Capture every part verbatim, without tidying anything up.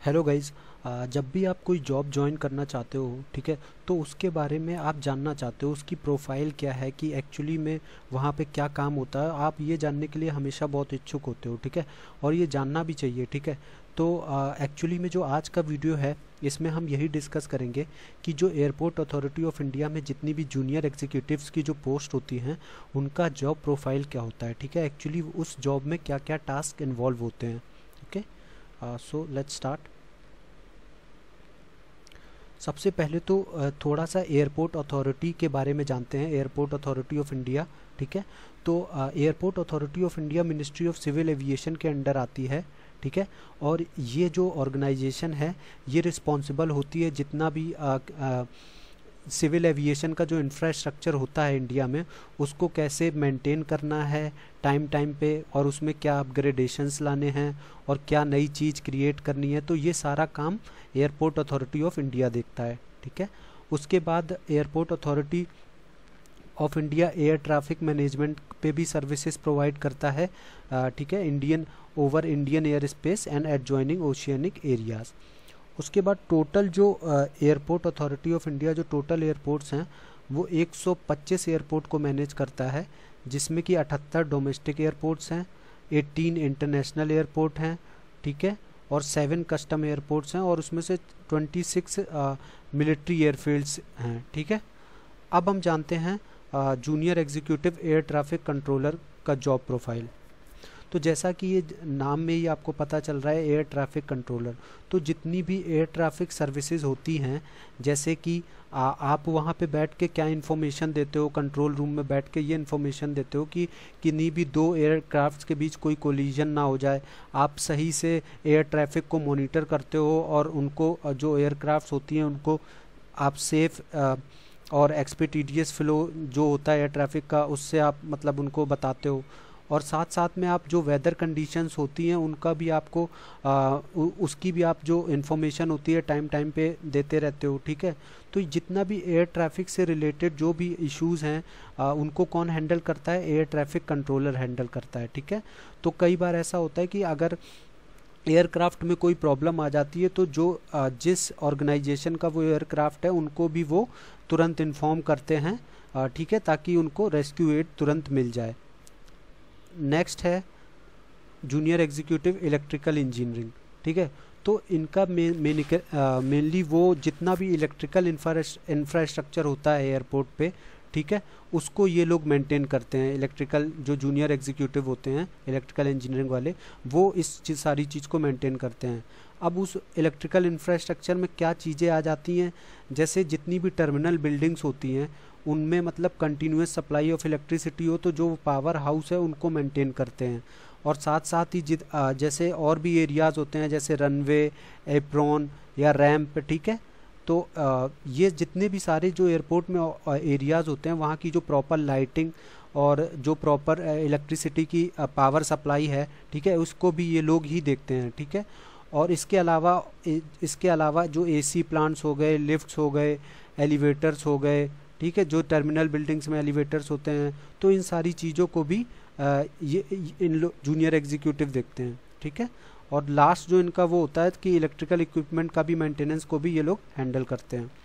Hello guys, जब भी आप कोई जॉब ज्वाइन करना चाहते हो, ठीक है, तो उसके बारे में आप जानना चाहते हो उसकी प्रोफाइल क्या है, कि एक्चुअली में वहाँ पे क्या काम होता है। आप ये जानने के लिए हमेशा बहुत इच्छुक होते हो, ठीक है, और ये जानना भी चाहिए, ठीक है। तो एक्चुअली में जो आज का वीडियो है इसमें हम यही डिस्कस करेंगे कि जो एयरपोर्ट अथॉरिटी ऑफ इंडिया में जितनी भी जूनियर एग्जीक्यूटिव्स की जो पोस्ट होती हैं उनका जॉब प्रोफाइल क्या होता है, ठीक है, एक्चुअली उस जॉब में क्या क्या टास्क इन्वॉल्व होते हैं। Okay, so let's start. सबसे पहले तो थोड़ा सा एयरपोर्ट अथॉरिटी के बारे में जानते हैं, एयरपोर्ट अथॉरिटी ऑफ इंडिया, ठीक है। तो airport authority of India ministry of civil aviation के अंडर आती है, ठीक है। और ये जो ऑर्गेनाइजेशन है ये रिस्पॉन्सिबल होती है जितना भी आ, आ, सिविल एविएशन का जो इंफ्रास्ट्रक्चर होता है इंडिया में उसको कैसे मेंटेन करना है टाइम टाइम पे, और उसमें क्या अपग्रेडेशंस लाने हैं और क्या नई चीज़ क्रिएट करनी है, तो ये सारा काम एयरपोर्ट अथॉरिटी ऑफ इंडिया देखता है, ठीक है। उसके बाद airport authority of India air traffic management पे भी सर्विसेज प्रोवाइड करता है, ठीक है, Indian over Indian air space and adjoining oceanic areas. उसके बाद टोटल जो एयरपोर्ट अथॉरिटी ऑफ इंडिया जो टोटल एयरपोर्ट्स हैं वो एक सौ पच्चीस एयरपोर्ट को मैनेज करता है, जिसमें कि अठहत्तर डोमेस्टिक एयरपोर्ट्स हैं, अठारह इंटरनेशनल एयरपोर्ट हैं, ठीक है, और सेवन कस्टम एयरपोर्ट्स हैं, और उसमें से छब्बीस मिलिट्री एयरफील्ड्स हैं, ठीक है। अब हम जानते हैं junior executive air traffic controller का जॉब प्रोफाइल। तो जैसा कि ये नाम में ही आपको पता चल रहा है एयर ट्रैफिक कंट्रोलर, तो जितनी भी एयर ट्रैफिक सर्विसेज होती हैं, जैसे कि आ, आप वहाँ पे बैठ के क्या इन्फॉर्मेशन देते हो, कंट्रोल रूम में बैठ के ये इन्फॉर्मेशन देते हो कि किन्हीं भी दो एयरक्राफ्ट्स के बीच कोई कोलिजन ना हो जाए। आप सही से एयर ट्रैफिक को मॉनिटर करते हो और उनको जो एयरक्राफ्ट्स होती हैं उनको आप सेफ और एक्सपीडियस फ्लो जो होता है एयर ट्रैफिक का उससे आप मतलब उनको बताते हो, और साथ साथ में आप जो वेदर कंडीशंस होती हैं उनका भी आपको आ, उसकी भी आप जो इन्फॉर्मेशन होती है टाइम टाइम पे देते रहते हो, ठीक है। तो जितना भी एयर ट्रैफिक से रिलेटेड जो भी इश्यूज़ हैं आ, उनको कौन हैंडल करता है, एयर ट्रैफिक कंट्रोलर हैंडल करता है, ठीक है। तो कई बार ऐसा होता है कि अगर एयरक्राफ्ट में कोई प्रॉब्लम आ जाती है तो जो आ, जिस ऑर्गेनाइजेशन का वो एयरक्राफ्ट है उनको भी वो तुरंत इन्फॉर्म करते हैं, ठीक है, ताकि उनको रेस्क्यू एड तुरंत मिल जाए। नेक्स्ट है जूनियर एग्जीक्यूटिव इलेक्ट्रिकल इंजीनियरिंग, ठीक है। तो इनका मेनली वो जितना भी इलेक्ट्रिकल इंफ्रास्ट्रक्चर होता है एयरपोर्ट पे, ठीक है, उसको ये लोग मेंटेन करते हैं। इलेक्ट्रिकल जो जूनियर एग्जीक्यूटिव होते हैं इलेक्ट्रिकल इंजीनियरिंग वाले, वो इस चीज़ सारी चीज़ को मेंटेन करते हैं। अब उस इलेक्ट्रिकल इंफ्रास्ट्रक्चर में क्या चीज़ें आ जाती हैं, जैसे जितनी भी टर्मिनल बिल्डिंग्स होती हैं उनमें मतलब कंटिन्यूस सप्लाई ऑफ इलेक्ट्रिसिटी हो तो जो पावर हाउस है उनको मेंटेन करते हैं, और साथ साथ ही जित जैसे और भी एरियाज़ होते हैं जैसे रनवे, एप्रॉन या रैम्प, ठीक है। तो आ, ये जितने भी सारे जो एयरपोर्ट में एरियाज़ होते हैं वहाँ की जो प्रॉपर लाइटिंग और जो प्रॉपर इलेक्ट्रिसिटी की पावर सप्लाई है, ठीक है, उसको भी ये लोग ही देखते हैं, ठीक है। और इसके अलावा इसके अलावा जो एसी प्लांट्स हो गए, लिफ्ट्स हो गए, एलिवेटर्स हो गए, ठीक है, जो टर्मिनल बिल्डिंग्स में एलिवेटर्स होते हैं, तो इन सारी चीज़ों को भी आ, ये इन लोग जूनियर एग्जीक्यूटिव देखते हैं, ठीक है। और लास्ट जो इनका वो होता है कि इलेक्ट्रिकल इक्विपमेंट का भी मेंटेनेंस को भी ये लोग हैंडल करते हैं।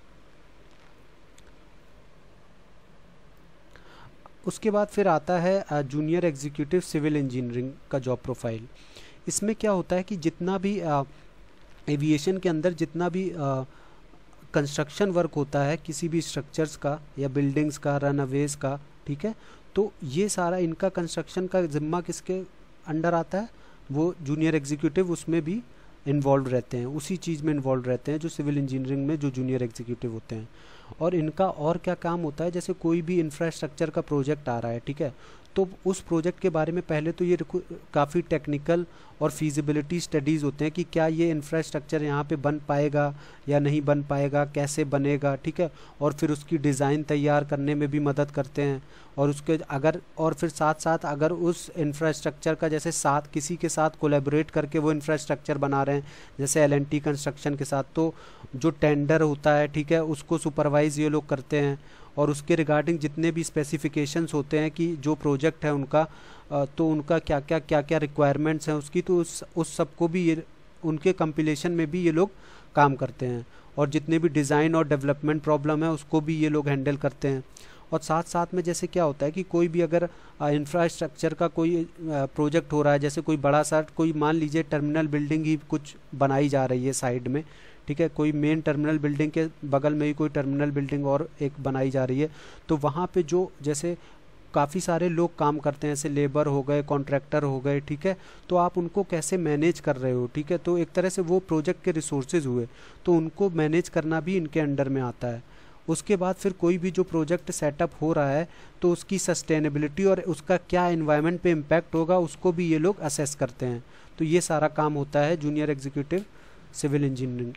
उसके बाद फिर आता है जूनियर एग्जीक्यूटिव सिविल इंजीनियरिंग का जॉब प्रोफाइल। इसमें क्या होता है कि जितना भी एविएशन के अंदर जितना भी कंस्ट्रक्शन वर्क होता है किसी भी स्ट्रक्चर्स का या बिल्डिंग्स का, रनअवेज का, ठीक है, तो ये सारा इनका कंस्ट्रक्शन का जिम्मा किसके अंडर आता है, वो जूनियर एग्जीक्यूटिव उसमें भी इन्वॉल्व रहते हैं, उसी चीज़ में इन्वॉल्व रहते हैं जो सिविल इंजीनियरिंग में जो जूनियर एग्जीक्यूटिव होते हैं। और इनका और क्या काम होता है, जैसे कोई भी इंफ्रास्ट्रक्चर का प्रोजेक्ट आ रहा है, ठीक है, तो उस प्रोजेक्ट के बारे में पहले तो ये काफ़ी टेक्निकल और फीजिबिलिटी स्टडीज़ होते हैं कि क्या ये इंफ्रास्ट्रक्चर यहाँ पे बन पाएगा या नहीं बन पाएगा, कैसे बनेगा, ठीक है, और फिर उसकी डिज़ाइन तैयार करने में भी मदद करते हैं। और उसके अगर और फिर साथ साथ अगर उस इंफ्रास्ट्रक्चर का जैसे साथ किसी के साथ कोलैबोरेट करके वो इंफ्रास्ट्रक्चर बना रहे हैं जैसे एल एंड टी कंस्ट्रक्शन के साथ, तो जो टेंडर होता है, ठीक है, उसको सुपरवाइज़ ये लोग करते हैं, और उसके रिगार्डिंग जितने भी स्पेसिफिकेशंस होते हैं कि जो प्रोजेक्ट है उनका, तो उनका क्या क्या क्या क्या रिक्वायरमेंट्स हैं उसकी, तो उस उस सब को भी ये उनके कंपिलेशन में भी ये लोग काम करते हैं, और जितने भी डिज़ाइन और डेवलपमेंट प्रॉब्लम है उसको भी ये लोग हैंडल करते हैं। और साथ साथ में जैसे क्या होता है कि कोई भी अगर इंफ्रास्ट्रक्चर का कोई प्रोजेक्ट हो रहा है, जैसे कोई बड़ा सा, कोई मान लीजिए टर्मिनल बिल्डिंग ही कुछ बनाई जा रही है साइड में, ठीक है, कोई मेन टर्मिनल बिल्डिंग के बगल में ही कोई टर्मिनल बिल्डिंग और एक बनाई जा रही है, तो वहाँ पे जो जैसे काफ़ी सारे लोग काम करते हैं, जैसे लेबर हो गए, कॉन्ट्रैक्टर हो गए, ठीक है, तो आप उनको कैसे मैनेज कर रहे हो, ठीक है, तो एक तरह से वो प्रोजेक्ट के रिसोर्सेज हुए, तो उनको मैनेज करना भी इनके अंडर में आता है। उसके बाद फिर कोई भी जो प्रोजेक्ट सेटअप हो रहा है तो उसकी सस्टेनेबिलिटी और उसका क्या एनवायरनमेंट पे इम्पैक्ट होगा उसको भी ये लोग असेस करते हैं। तो ये सारा काम होता है जूनियर एग्जीक्यूटिव सिविल इंजीनियरिंग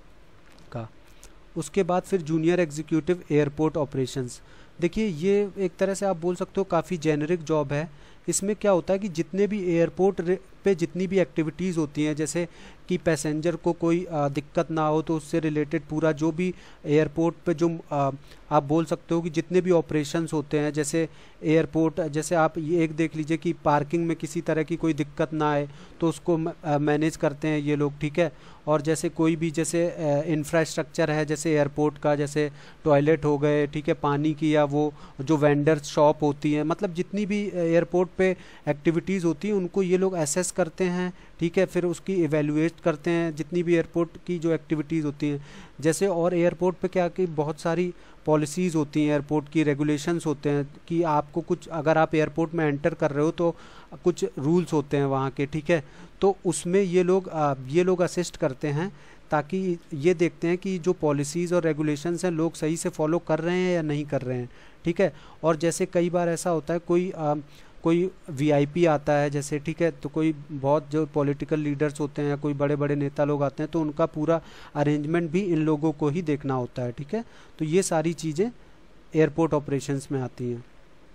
का। उसके बाद फिर जूनियर एग्जीक्यूटिव एयरपोर्ट ऑपरेशंस। देखिए ये एक तरह से आप बोल सकते हो काफ़ी जेनरिक जॉब है। इसमें क्या होता है कि जितने भी एयरपोर्ट पे जितनी भी एक्टिविटीज़ होती हैं, जैसे कि पैसेंजर को कोई आ, दिक्कत ना हो, तो उससे रिलेटेड पूरा जो भी एयरपोर्ट पे जो आ, आप बोल सकते हो कि जितने भी ऑपरेशंस होते हैं, जैसे एयरपोर्ट, जैसे आप ये एक देख लीजिए कि पार्किंग में किसी तरह की कोई दिक्कत ना आए तो उसको मैनेज करते हैं ये लोग, ठीक है। और जैसे कोई भी जैसे इंफ्रास्ट्रक्चर है जैसे एयरपोर्ट का, जैसे टॉयलेट हो गए, ठीक है, पानी की, या वो जो वेंडर्स शॉप होती हैं, मतलब जितनी भी एयरपोर्ट पे एक्टिविटीज़ होती हैं उनको ये लोग एसेस करते हैं, ठीक है, फिर उसकी इवेल्युएट करते हैं जितनी भी एयरपोर्ट की जो एक्टिविटीज़ होती हैं। जैसे और एयरपोर्ट पे क्या कि बहुत सारी पॉलिसीज़ होती हैं, एयरपोर्ट की रेगुलेशंस होते हैं कि आपको कुछ, अगर आप एयरपोर्ट में एंटर कर रहे हो तो कुछ रूल्स होते हैं वहाँ के, ठीक है, तो उसमें ये लोग ये लोग असिस्ट करते हैं ताकि ये देखते हैं कि जो पॉलिसीज़ और रेगुलेशंस हैं लोग सही से फॉलो कर रहे हैं या नहीं कर रहे हैं, ठीक है। और जैसे कई बार ऐसा होता है कोई आ, कोई वीआईपी आता है जैसे, ठीक है, तो कोई बहुत जो पॉलिटिकल लीडर्स होते हैं या कोई बड़े बड़े नेता लोग आते हैं तो उनका पूरा अरेंजमेंट भी इन लोगों को ही देखना होता है, ठीक है। तो ये सारी चीज़ें एयरपोर्ट ऑपरेशंस में आती हैं।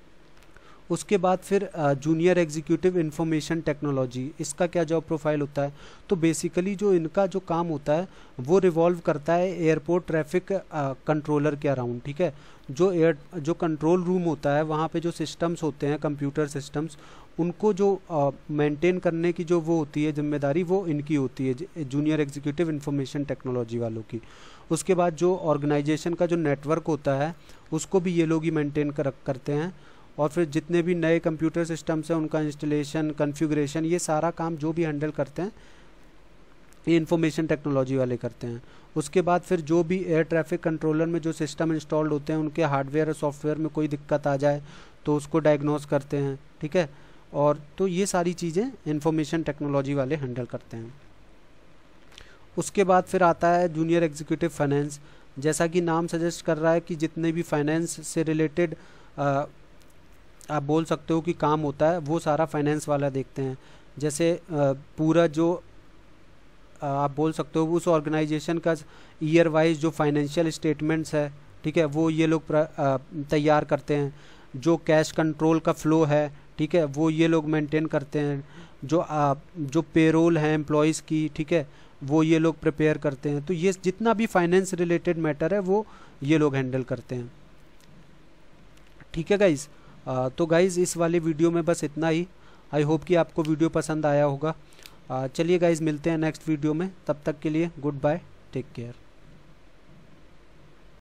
उसके बाद फिर जूनियर एग्जीक्यूटिव इंफॉर्मेशन टेक्नोलॉजी, इसका क्या जॉब प्रोफाइल होता है? तो बेसिकली जो इनका जो काम होता है वो रिवॉल्व करता है एयरपोर्ट ट्रैफिक कंट्रोलर के अराउंड, ठीक है। जो एयर जो कंट्रोल रूम होता है वहाँ पे जो सिस्टम्स होते हैं, कंप्यूटर सिस्टम्स, उनको जो मेंटेन करने की जो वो होती है जिम्मेदारी, वो इनकी होती है, जूनियर एग्जीक्यूटिव इंफॉर्मेशन टेक्नोलॉजी वालों की। उसके बाद जो ऑर्गेनाइजेशन का जो नेटवर्क होता है उसको भी ये लोग ही मेंटेन कर करते हैं। और फिर जितने भी नए कंप्यूटर सिस्टम्स हैं उनका इंस्टॉलेशन, कॉन्फ़िगरेशन, ये सारा काम जो भी हैंडल करते हैं ये इंफॉर्मेशन टेक्नोलॉजी वाले करते हैं। उसके बाद फिर जो भी एयर ट्रैफिक कंट्रोलर में जो सिस्टम इंस्टॉल्ड होते हैं उनके हार्डवेयर और सॉफ्टवेयर में कोई दिक्कत आ जाए तो उसको डायग्नोस करते हैं, ठीक है। और तो ये सारी चीज़ें इंफॉर्मेशन टेक्नोलॉजी वाले हैंडल करते हैं। उसके बाद फिर आता है जूनियर एग्जीक्यूटिव फाइनेंस। जैसा कि नाम सजेस्ट कर रहा है कि जितने भी फाइनेंस से रिलेटेड आप बोल सकते हो कि काम होता है वो सारा फाइनेंस वाला देखते हैं। जैसे पूरा जो आप बोल सकते हो उस ऑर्गेनाइजेशन का ईयर वाइज जो फाइनेंशियल स्टेटमेंट्स है, ठीक है, वो ये लोग तैयार करते हैं। जो कैश कंट्रोल का फ्लो है, ठीक है, वो ये लोग मेंटेन करते हैं। जो आ, जो पेरोल है एम्प्लॉयज़ की, ठीक है, वो ये लोग प्रिपेयर करते हैं। तो ये जितना भी फाइनेंस रिलेटेड मैटर है वो ये लोग हैंडल करते हैं, ठीक है गाइज़। तो गाइज़ इस वाले वीडियो में बस इतना ही। आई होप कि आपको वीडियो पसंद आया होगा। चलिए गाइज़ मिलते हैं नेक्स्ट वीडियो में, तब तक के लिए गुड बाय, टेक केयर।